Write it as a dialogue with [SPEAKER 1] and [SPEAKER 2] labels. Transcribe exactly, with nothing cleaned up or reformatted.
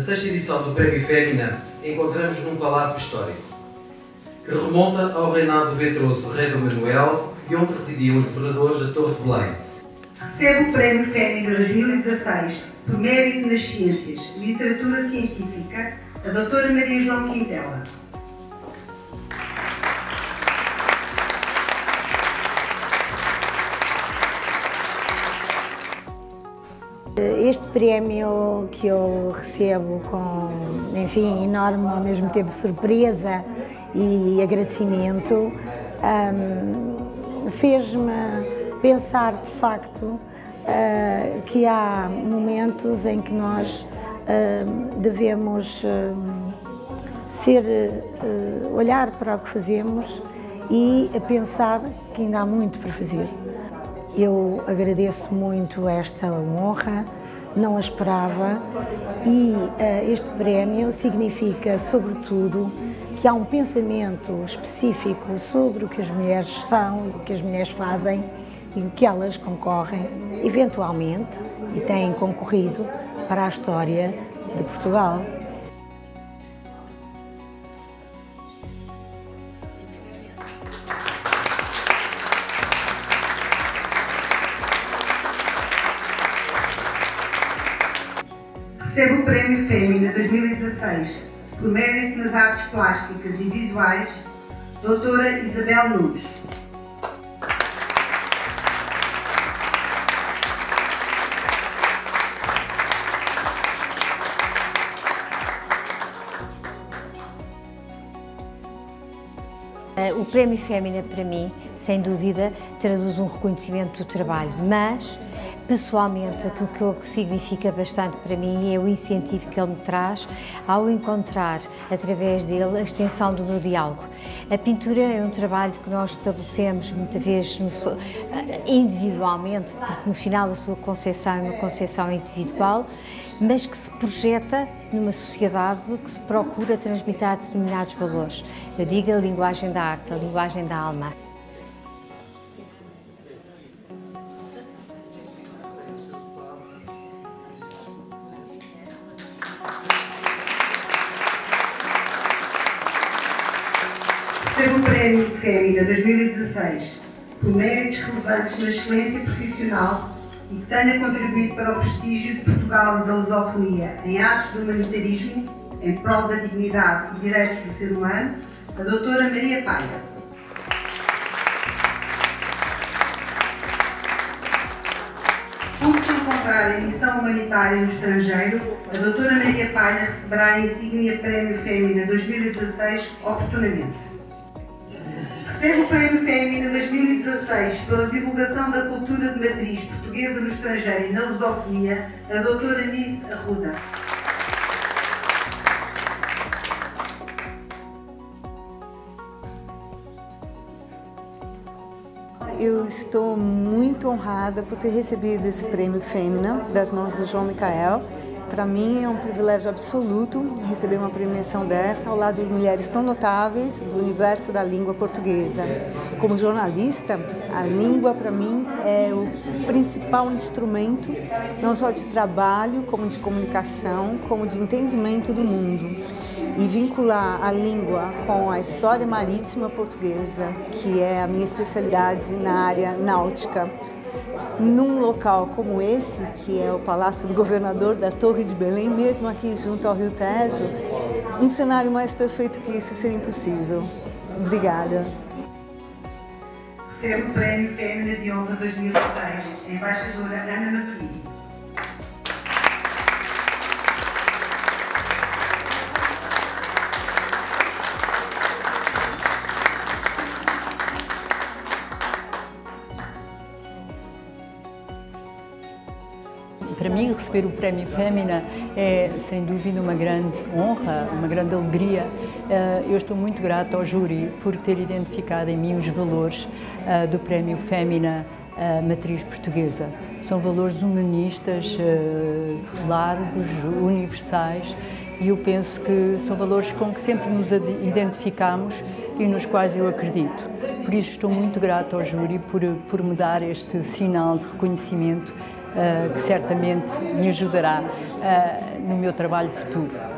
[SPEAKER 1] sexta edição do Prémio Fémina encontramos num palácio histórico, que remonta ao reinado do veteroso rei Dom Manuel e onde residiam os governadores da Torre de Belém.
[SPEAKER 2] Recebe o Prémio Fémina dois mil e dezasseis por mérito nas ciências e literatura científica a doutora Maria João Quintela.
[SPEAKER 3] Este prémio que eu recebo com, enfim, enorme, ao mesmo tempo surpresa e agradecimento, um, fez-me pensar de facto uh, que há momentos em que nós uh, devemos uh, ser, uh, olhar para o que fazemos e pensar que ainda há muito para fazer. Eu agradeço muito esta honra, não a esperava e uh, este prémio significa, sobretudo, que há um pensamento específico sobre o que as mulheres são e o que as mulheres fazem e o que elas concorrem, eventualmente, e têm concorrido para a história de Portugal.
[SPEAKER 2] Recebe o Prémio Fémina dois mil e dezasseis por mérito nas artes plásticas e visuais, doutora Isabel Nunes.
[SPEAKER 4] O Prémio Fémina, para mim, sem dúvida, traduz um reconhecimento do trabalho, mas, pessoalmente, aquilo que, o que significa bastante para mim é o incentivo que ele me traz ao encontrar, através dele, a extensão do meu diálogo. A pintura é um trabalho que nós estabelecemos, muitas vezes, no, individualmente, porque no final a sua concepção é uma concepção individual, mas que se projeta numa sociedade que se procura transmitir determinados valores. Eu digo a linguagem da arte, a linguagem da alma.
[SPEAKER 2] Recebe o Prémio Fémina dois mil e dezasseis por méritos relevantes na excelência profissional e que tenha contribuído para o prestígio de Portugal e da lusofonia em atos de humanitarismo em prol da dignidade e direitos do ser humano, a doutora Maria Palha. Por se encontrar em missão humanitária no estrangeiro, a doutora Maria Palha receberá a insígnia Prémio Fémina dois mil e dezasseis oportunamente. Recebe o Prémio Fémina dois mil e dezasseis pela divulgação da cultura de matriz portuguesa no estrangeiro e na lusofonia, a doutora Nice Arruda.
[SPEAKER 5] Eu estou muito honrada por ter recebido esse Prêmio Fémina das mãos do João Micael. Para mim é um privilégio absoluto receber uma premiação dessa ao lado de mulheres tão notáveis do universo da língua portuguesa. Como jornalista, a língua para mim é o principal instrumento, não só de trabalho, como de comunicação, como de entendimento do mundo. E vincular a língua com a história marítima portuguesa, que é a minha especialidade na área náutica, num local como esse, que é o Palácio do Governador da Torre de Belém, mesmo aqui junto ao Rio Tejo, um cenário mais perfeito que isso seria impossível. Obrigada.
[SPEAKER 2] Recebe o Prémio Fémina de Honra dois mil e dezasseis, a embaixadora Ana Matuidi.
[SPEAKER 6] Para mim, receber o Prémio Fémina é, sem dúvida, uma grande honra, uma grande alegria. Eu estou muito grata ao júri por ter identificado em mim os valores do Prémio Fémina Matriz Portuguesa. São valores humanistas, largos, universais, e eu penso que são valores com que sempre nos identificamos e nos quais eu acredito. Por isso estou muito grata ao júri por, por me dar este sinal de reconhecimento que certamente me ajudará no meu trabalho futuro.